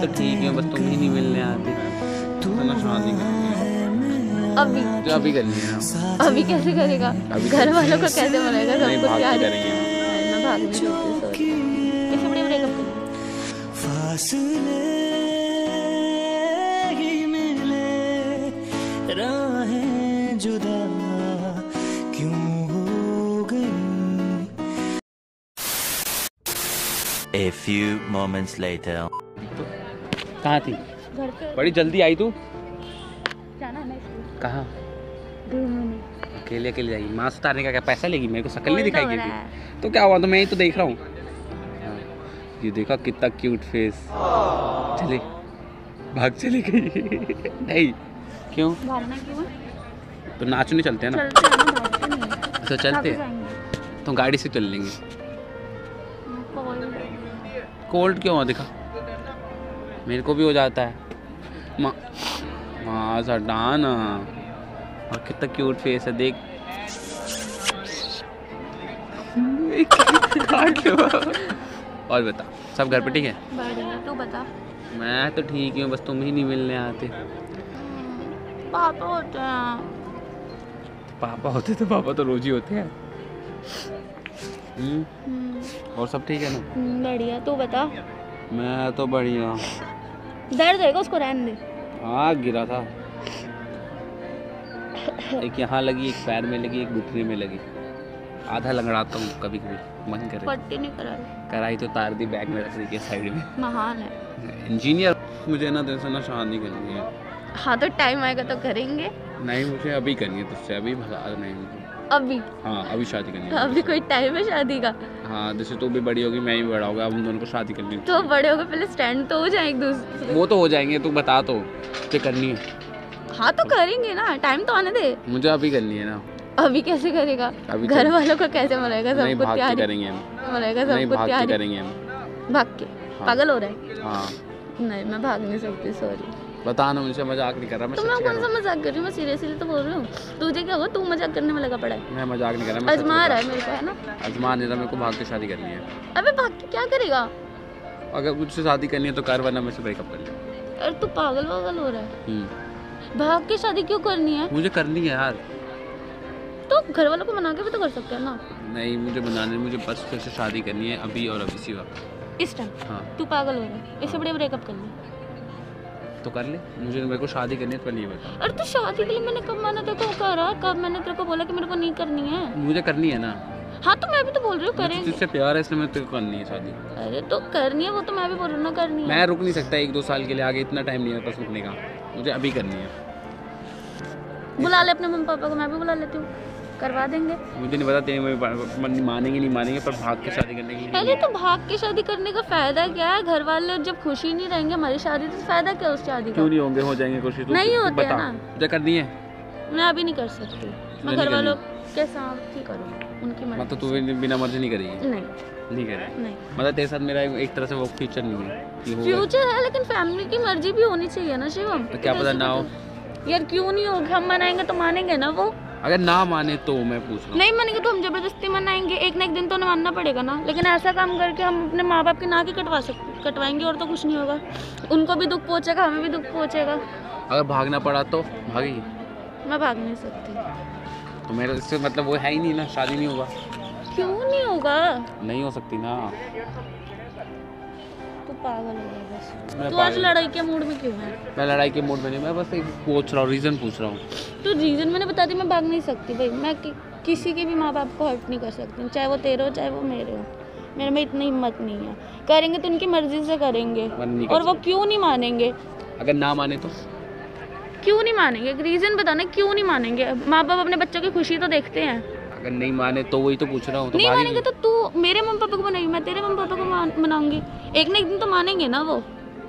तो ठीक है, बस तुम ही नहीं मिलने आते। तो शादी अभी जो अभी करनी है ना। अभी कैसे करेगा? घर वालों को कैसे मनाएगा? नहीं, सबको भाग प्यार के करेंगे। मैं भाग नहीं सकती। सॉरी, इसे बड़े ब्रेकअप कर फासले ही मिले, राहें जुदा क्यों हो गई। A few moments later. कहाँ थी? घर पे बड़ी जल्दी आई तू। जाना है ना इसलिए। कहाँ? घूमने। अकेले अकेले जाएगी? मास्क उतारने का क्या पैसा लेगी? मेरे को शक्ल नहीं कोल्ड दिखाई हो रहा देती है। तो क्या हुआ? तो मैं ही तो देख रहा हूँ। ये देखा कितना क्यूट फेस। चले, भाग चली गई। नहीं, क्यों? भागना क्यों है? तो नाचने चलते हैं ना। चलते हैं ना, भागते नहीं है। तो चलते हैं जाएंगे। तो गाड़ी से चल लेंगे। कोल्ड। कोल्ड क्यों हुआ? दिखा, मेरे को भी हो जाता है। माँ हटाना। और कितना क्यूट फेस है, देख। और बता, सब घर पे ठीक है? बढ़िया, तू बता। मैं तो ठीक हूँ, बस तुम ही नहीं मिलने आते। पापा होते हैं। पापा होते तो पापा तो रोज ही होते हैं। और सब ठीक है ना? बढ़िया, तू बता। मैं तो बढ़िया। दर्द होएगा, उसको रहने दे। हाँ, गिरा था। एक यहाँ लगी, एक पैर में लगी, एक घुटने में लगी। आधा लंगड़ाता हूँ कभी कभी, मन करे। पट्टी नहीं करा रही। कराई तो तार दी, बैग में रख दी साइड में। महान है। इंजीनियर। मुझे ना तेरे से ना शादी करनी है। हाँ तो टाइम आएगा तो करेंगे। नहीं, मुझे अभी करनी है तुझसे, अभी भगा नहीं मुझे। अभी? हाँ, अभी शादी करनी है। अभी कोई टाइम है शादी का? हाँ, जैसे तू भी बड़ी होगी, मैं भी बड़ा होगा, अब हम दोनों को शादी करनी है। तो बड़े हो गए, पहले स्टैंड तो हो जाए एक दूसरे। वो तो हो जाएंगे, तू बता तो क्या करनी है। हाँ तो करेंगे ना, टाइम तो आने दे। मुझे अभी करनी है ना। अभी कैसे करेगा? अभी घर वालों को कैसे मनाएगा? नहीं, सबको भाग के प्यार करेंगे हम। मनाएगा, नहीं, सबको भाग के प्यार करेंगे हम। भाग के। हाँ। पागल हो रहा है? हाँ, नहीं, मैं भाग नहीं सकती। सॉरी। बता ना, मुझे मजाक नहीं कर रहा मैं। तो मैं कौन सा मजाक कर रही हूँ? मैं सीरियसली तो बोल रही हूँ। तुझे क्या हुआ? तू मजाक करने में लगा पड़ा है। मैं मजाक नहीं कर रहा। मैं अजमा रहा है मेरे को, है ना? अजमा नहीं रहा, मेरे को भाग के शादी करनी है। अबे भाग के क्या करेगा? अगर मुझसे शादी करनी है तो कर, वरना मुझसे ब्रेकअप कर ले। अरे तू पागल वागल हो रहा है। भाग के शादी क्यों करनी है? मुझे करनी है यार। तो घर वालों को मना के भी तो कर सकते हैं ना। नहीं, मुझे बनाने, मुझे बस फिर से शादी करनी है, अभी और अभी, इसी वक्त। इस टाइम? हाँ। तू पागल हो रहा है, इससे बड़े ब्रेकअप कर ले। तो कर ले, मेरे को शादी करनी है, तो नहीं बता। अरे तो शादी के लिए मैंने कब मैंने तेरे को करा? कब मैंने तेरे को बोला कि मेरे को नहीं करनी है? मुझे करनी है ना। हाँ तो मैं भी तो बोल रही हूँ करेंगे। तुझसे प्यार है इसलिए मैं तेरे को करनी है शादी। अरे तो करनी है, वो तो मैं भी बोल रही हूँ ना करनी है। मैं रुक नहीं सकता 1-2 साल के लिए आगे, इतना टाइम नहीं है मेरे पास रुकने का। मुझे अभी करनी है। बुला ले अपने मम्मी पापा को, मैं भी बुला लेती हूँ, करवा देंगे। मुझे नहीं पता तेरे मानेंगे नहीं मानेंगे, पर भाग के शादी करने की। अरे तो भाग के शादी करने का फायदा क्या है? घर वाले जब खुशी नहीं रहेंगे हमारी शादी, तो फायदा क्या उस शादी का? क्यों नहीं होंगे? हो जाएंगे कोशिश। नहीं होते हैं ना। मुझे करनी है। मैं अभी नहीं कर सकती। मैं घर वालों के साथ ही करूँ, उनकी मर्जी। मतलब तू बिना मर्जी नहीं करेगी? नहीं करेगी। नहीं। मतलब तेरे साथ मेरा एक तरह से वो फ्यूचर नहीं है कि होगा। फ्यूचर है, लेकिन फैमिली की मर्जी भी होनी चाहिए ना शिवम। तो क्या पता ना हो। यार क्यों नहीं होगा? हम मनाएंगे तो मानेंगे ना वो। अगर ना माने तो मैं पूछ रहा हूँ। नहीं मानेंगे तो हम जबरदस्ती मनाएंगे, एक ना एक दिन तो उन्हें मानना पड़ेगा ना। लेकिन ऐसा काम करके हम अपने माँ बाप की नाक ही कटवाएंगे, और तो कुछ नहीं होगा। उनको भी दुख पहुंचेगा, हमें भी दुख पहुंचेगा। अगर भागना पड़ा तो भागेगी? मैं भाग नहीं सकती। तो मेरा इससे मतलब वो है ही नहीं ना, शादी नहीं होगा। क्यों नहीं होगा? नहीं हो सकती ना। तू पागल हो गया बस। मैं तू आज पागल- लड़ाई के मूड में क्यों है? मैं लड़ाई के मूड में नहीं, मैं बस एक पूछ रहा हूँ, रीज़न पूछ रहा हूँ। तो रीज़न मैंने बता दी, मैं भाग नहीं सकती भाई। मैं किसी के भी माँ बाप को हर्ट नहीं कर सकती, चाहे वो तेरे हो चाहे वो मेरे हो। मेरे में इतनी हिम्मत नहीं है। करेंगे तो उनकी मर्जी से करेंगे, और वो क्यों नहीं मानेंगे? अगर ना माने तो? क्यों नहीं मानेंगे? एक रीज़न बताना, क्यों नहीं मानेंगे? माँ बाप अपने बच्चों की खुशी तो देखते हैं। अगर नहीं माने तो वही तो पूछ रहा हूँ। तो नहीं भागेगी? मानेंगे तो तू मेरे मम्मी पापा को मनाएगी, मैं तेरे मम्मी पापा को मनाऊंगी। एक ना एक दिन तो मानेंगे ना वो।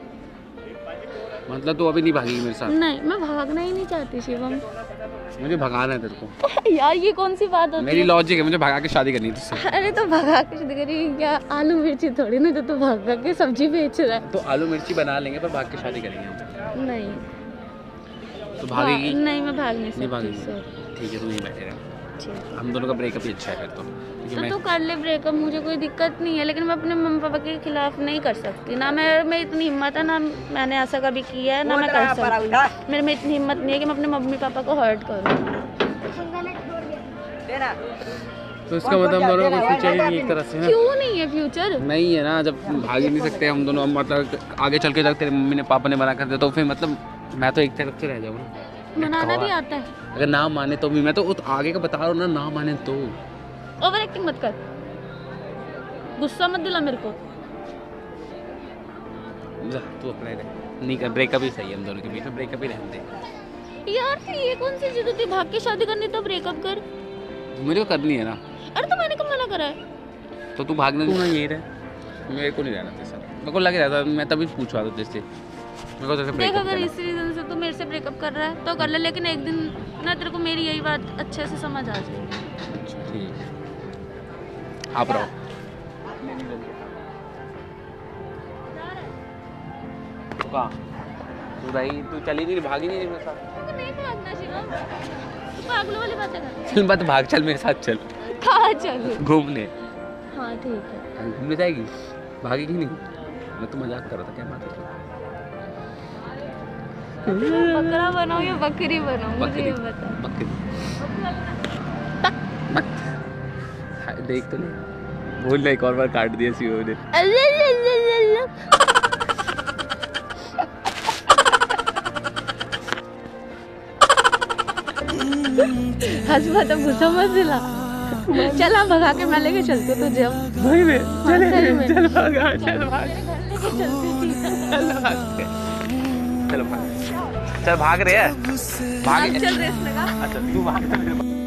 मतलब तू अभी नहीं भागेगी मेरे साथ? नहीं, मैं भागना ही नहीं चाहती शिवम। मुझे भगाना है तेरे को। यार ये कौन सी बात होती मेरी है? लॉजिक है, मुझे भगा के शादी करनी है तुझसे। अरे तो भगा के शादी करेगी क्या? आलू मिर्ची थोड़ी ना जो तू भगा के सब्जी बेच रहा है। तो आलू मिर्ची बना लेंगे, पर भाग के शादी करेंगे हम। नहीं तो भागेगी? नहीं, मैं भाग नहीं नहीं सकती। भागेगी? सॉरी। ठीक है, तू नहीं बैठेगा। अच्छी है। हम दोनों का ब्रेकअप ही अच्छा है फिर तो, क्योंकि तो मैं तू कर ले ब्रेकअप, मुझे कोई दिक्कत नहीं है, लेकिन मैं अपने मम्मी पापा के खिलाफ नहीं कर सकती ना। मैं इतनी हिम्मत है ना, मैंने ऐसा कभी किया है ना मैं कर सकती। मेरे में इतनी हिम्मत नहीं है कि मैं अपने मम्मी पापा को हर्ट करूँ। तो इसका मतलब हम दोनों का फ्यूचर ही नहीं एक तरह से ना। क्यों नहीं है फ्यूचर? नहीं है ना, जब भाग ही नहीं सकते हम दोनों, मतलब आगे चल के जब तेरे मम्मी ने पापा ने मना कर दिया तो फिर मतलब मैं तो एक तरफ से रह जाऊँ ना। मनाना भी आता है? अगर ना माने तो भी, मैं तो आगे का बता रहा हूँ ना माने तो। ओवर एक्टिंग मत कर, गुस्सा मत दिला मेरे को। जा तू अपने रह, नहीं कर, ब्रेकअप ही सही है हम दोनों के बीच में, ब्रेकअप ही रहने दे। यार तो ये कौन सी जिद होती है, भाग के शादी करनी तो ब्रेकअप कर। मुझे को करनी है ना। अरे तो मैंने कब मना करा है? तो तू भागने तू ना यही रहे, मेरे को नहीं रहना तेरे साथ। मेरे को लग रहा था, मैं तभी पूछ रहा था तेरे से, मेरे को तेरे से देख ब्रेकअप अगर करना। इस रीजन से तू मेरे से ब्रेकअप कर रहा है तो कर ले, लेकिन एक दिन ना तेरे को मेरी यही बात अच्छे से समझ आ जाएगी। अच्छा ठीक है, आप रहो। कहाँ तू भाई, तू चली नहीं, भागी नहीं मेरे साथ। तो नहीं भागना शिवम, तू पागलों वाली बातें कर। चल मत भाग, चल मेरे साथ चल कहाँ चलूं? घूमने। हाँ ठीक है। घूमने जाएगी, भागेगी नहीं? मैं तो मजाक कर रहा था, क्या बात है? बकरा बनाओ या बकरी बनाओ, मुझे ये बता। बकरी मत हाय, देख तो नहीं बोल, एक और बार काट दिया सीओ ने। हंसवा तो गुस्सा मत दिला। चल हम भगा के मैं लेके चलती हूँ तुझे। भाई में हाँ, सही में। चल भाग, चल भाग, लेके चलती थी। चल भाग, चल भाग, चल भाग रहे हैं, भाग चल रेस लगा। अच्छा तू भाग।